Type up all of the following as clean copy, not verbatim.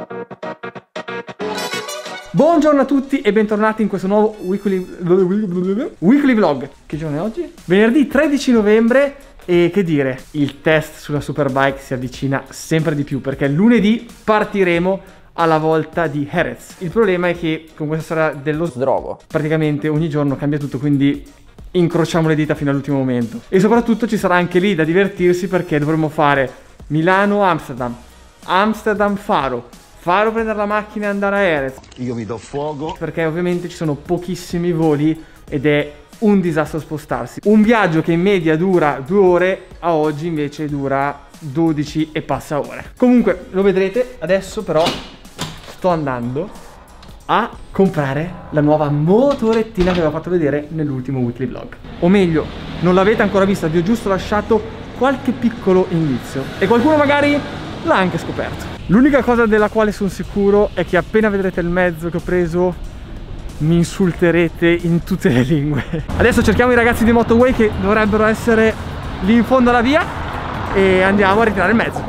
Buongiorno a tutti e bentornati in questo nuovo weekly vlog. Che giorno è oggi? Venerdì 13 novembre e che dire, il test sulla Superbike si avvicina sempre di più perché lunedì partiremo alla volta di Jerez. Il problema è che con questa storia dello sdrogo praticamente ogni giorno cambia tutto, quindi incrociamo le dita fino all'ultimo momento. E soprattutto ci sarà anche lì da divertirsi perché dovremo fare Milano-Amsterdam, Amsterdam-Faro, Faro prendere la macchina e andare a Jerez. Io mi do fuoco. Perché ovviamente ci sono pochissimi voli ed è un disastro spostarsi. Un viaggio che in media dura 2 ore, a oggi invece dura 12 e passa ore. Comunque lo vedrete, adesso però sto andando a comprare la nuova motorettina che vi ho fatto vedere nell'ultimo weekly vlog. O meglio, non l'avete ancora vista, vi ho giusto lasciato qualche piccolo indizio e qualcuno magari l'ha anche scoperto. L'unica cosa della quale sono sicuro è che appena vedrete il mezzo che ho preso mi insulterete in tutte le lingue. Adesso cerchiamo i ragazzi di Motoway che dovrebbero essere lì in fondo alla via e andiamo a ritirare il mezzo.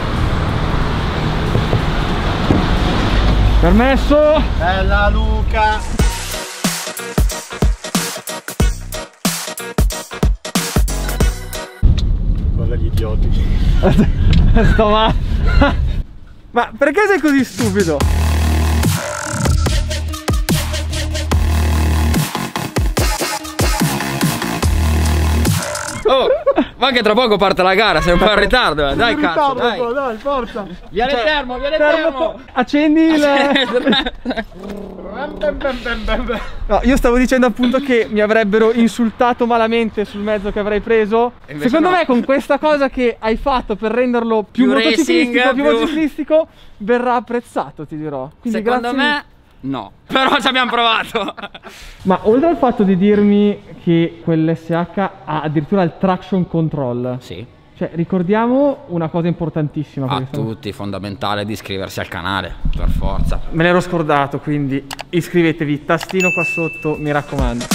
Permesso? Bella Luca! Guarda gli idioti. Sto male. Ma perché sei così stupido? Oh, ma che tra poco parte la gara, sei un po' in ritardo, dai cazzo, dai. Dai, forza. Viene termo, viene termo. Accendi il... No, io stavo dicendo appunto che mi avrebbero insultato malamente sul mezzo che avrei preso. Secondo me con questa cosa che hai fatto per renderlo più motociclistico, più motociclistico, verrà apprezzato, ti dirò. Quindi secondo me no, però ci abbiamo provato. Ma oltre al fatto di dirmi che quell'SH ha addirittura il traction control, sì. Cioè, ricordiamo una cosa importantissima A tutti, fondamentale di iscriversi al canale, per forza. Me l'ero scordato, quindi iscrivetevi, tastino qua sotto, mi raccomando.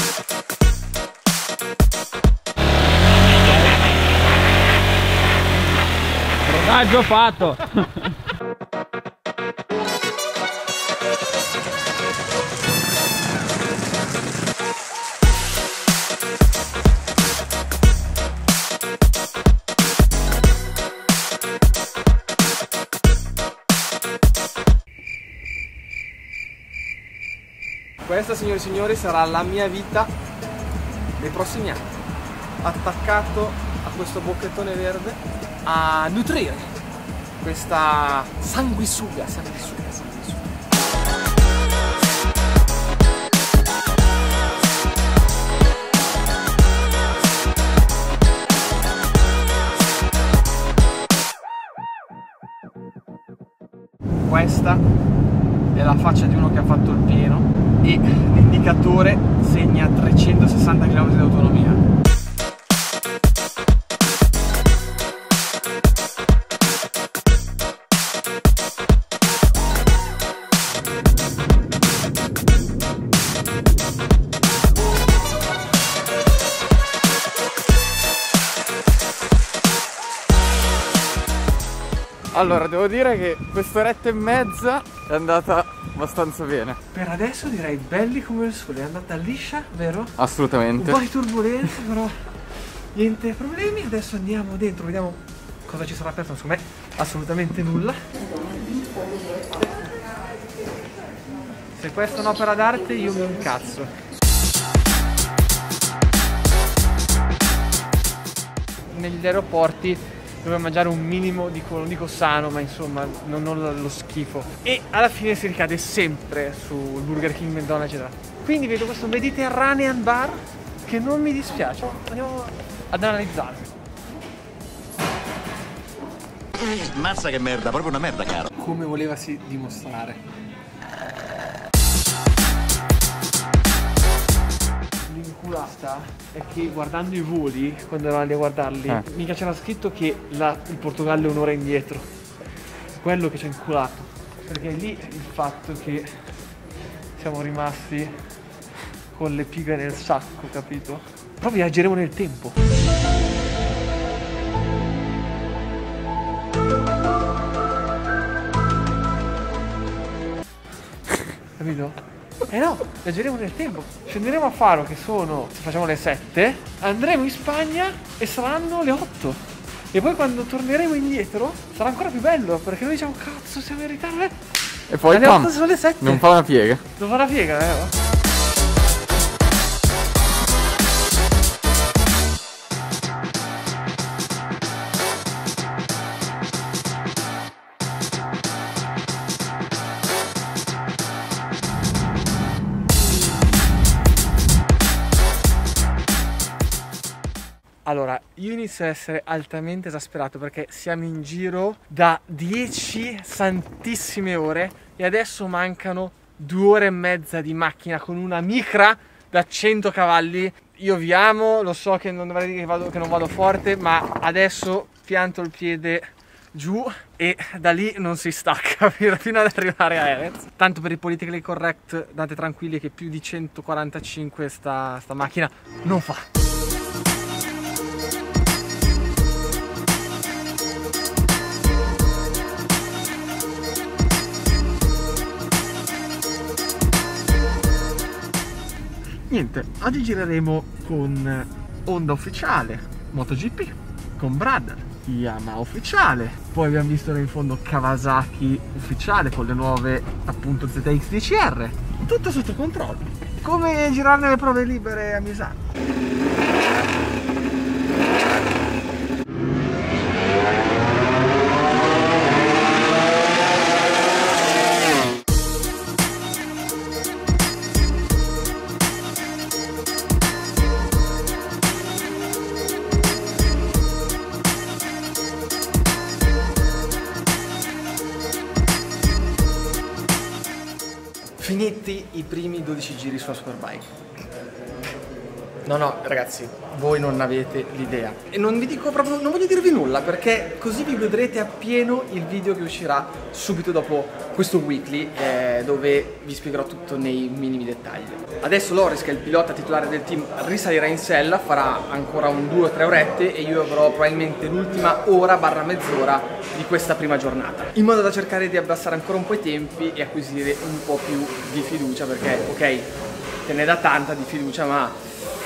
Rodaggio fatto. Questa, signori e signori, sarà la mia vita nei prossimi anni, attaccato a questo bocchettone verde a nutrire questa sanguisuga. Questa è la faccia di uno che ha fatto il pieno e l'indicatore segna 360 km di autonomia. Allora, devo dire che quest'oretta e mezza è andata abbastanza bene. Per adesso direi belli come il sole, è andata liscia, vero? Assolutamente. Un po' di turbolenze, però niente problemi. Adesso andiamo dentro, vediamo cosa ci sarà aperto. Secondo me assolutamente nulla. Se questa è un'opera d'arte io mi incazzo. Negli aeroporti doveva mangiare un minimo di, non dico sano, ma insomma non lo schifo. E alla fine si ricade sempre sul Burger King, McDonald's, eccetera. Quindi vedo questo Mediterranean bar che non mi dispiace. Andiamo ad analizzarlo. Mazza che merda, proprio una merda, caro. Come volevasi dimostrare. L'inculata è che guardando i voli, quando eravamo lì a guardarli, mica c'era scritto che il Portogallo è un'ora indietro. Quello che ci ha inculato. Perché lì il fatto che siamo rimasti con le pighe nel sacco, capito? Però viaggeremo nel tempo. capito? Eh no, viaggeremo nel tempo. Scenderemo a Faro che sono, se facciamo le 7, andremo in Spagna e saranno le 8. E poi quando torneremo indietro sarà ancora più bello, perché noi diciamo cazzo siamo in ritardo. E poi alle 8 sono le 7. non fa una piega. Non fa una piega, vero? Allora, io inizio ad essere altamente esasperato perché siamo in giro da 10 santissime ore e adesso mancano 2 ore e mezza di macchina con una micra da 100 cavalli. Io vi amo, lo so che non dovrei dire che non vado forte, ma adesso pianto il piede giù e da lì non si stacca fino ad arrivare a Erez. Tanto per il politically correct date tranquilli che più di 145 sta macchina non fa. Niente, oggi gireremo con Honda ufficiale, MotoGP, con Brother, Yamaha ufficiale, poi abbiamo visto in fondo Kawasaki ufficiale con le nuove appunto ZX 10R, tutto sotto controllo, come girare nelle prove libere a Misano. Finiti i primi 12 giri sulla Superbike. No, ragazzi, voi non avete l'idea. E non vi dico proprio, non voglio dirvi nulla perché così vi vedrete appieno il video che uscirà subito dopo questo weekly dove vi spiegherò tutto nei minimi dettagli. Adesso Loris, che è il pilota titolare del team, risalirà in sella, farà ancora un 2 o 3 orette e io avrò probabilmente l'ultima ora barra mezz'ora di questa prima giornata, in modo da cercare di abbassare ancora un po' i tempi e acquisire un po' più di fiducia, perché ok, te ne dà tanta di fiducia, ma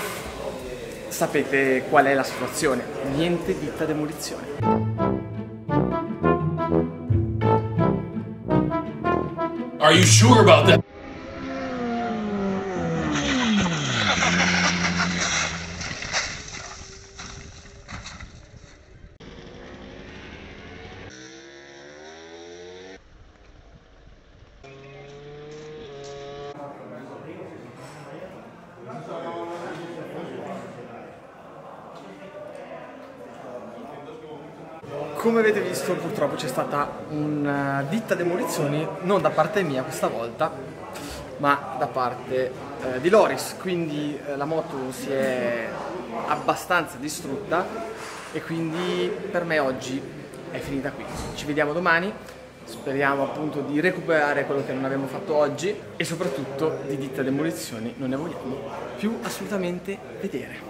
sapete qual è la situazione, niente ditta demolizione. Are you sure about that? Come avete visto, purtroppo c'è stata una ditta demolizioni, non da parte mia questa volta, ma da parte di Loris, quindi la moto si è abbastanza distrutta e quindi per me oggi è finita qui. Ci vediamo domani, speriamo appunto di recuperare quello che non abbiamo fatto oggi e soprattutto di ditta demolizioni non ne vogliamo più assolutamente vedere.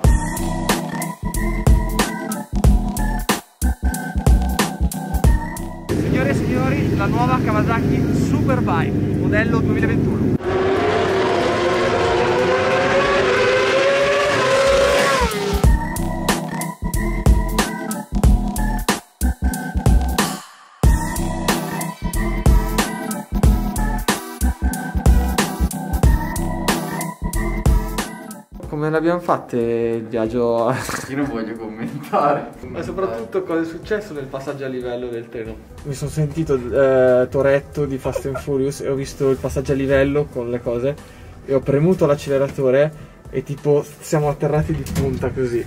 Signore e signori, la nuova Kawasaki Superbike, modello 2021. Come l'abbiamo fatta il viaggio? Io non voglio commentare. Ma soprattutto cosa è successo nel passaggio a livello del treno? Mi sono sentito Toretto di Fast and Furious e ho visto il passaggio a livello con le cose e ho premuto l'acceleratore e tipo siamo atterrati di punta così.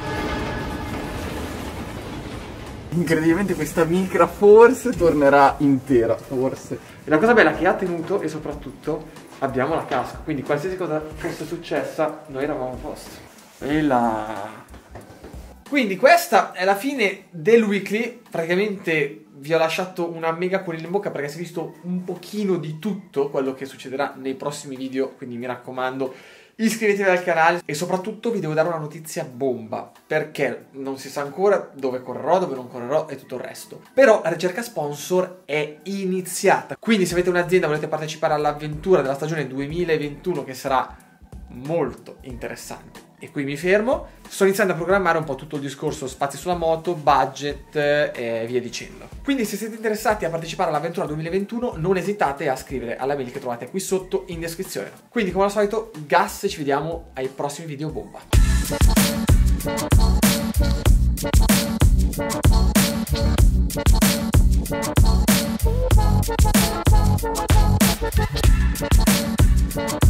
Incredibilmente questa micra forse tornerà intera, forse. E la cosa bella è che ha tenuto e soprattutto abbiamo la casco, quindi qualsiasi cosa fosse successa noi eravamo a posto. E la... Quindi questa è la fine del weekly, praticamente vi ho lasciato una mega colina in bocca perché si è visto un pochino di tutto quello che succederà nei prossimi video, quindi mi raccomando iscrivetevi al canale e soprattutto vi devo dare una notizia bomba, perché non si sa ancora dove correrò, dove non correrò e tutto il resto. Però la ricerca sponsor è iniziata, quindi se avete un'azienda e volete partecipare all'avventura della stagione 2021, che sarà molto interessante, e qui mi fermo, sto iniziando a programmare un po' tutto il discorso spazi sulla moto, budget e via dicendo. Quindi se siete interessati a partecipare all'avventura 2021 non esitate a scrivere alla mail che trovate qui sotto in descrizione. Quindi come al solito gas e ci vediamo ai prossimi video bomba.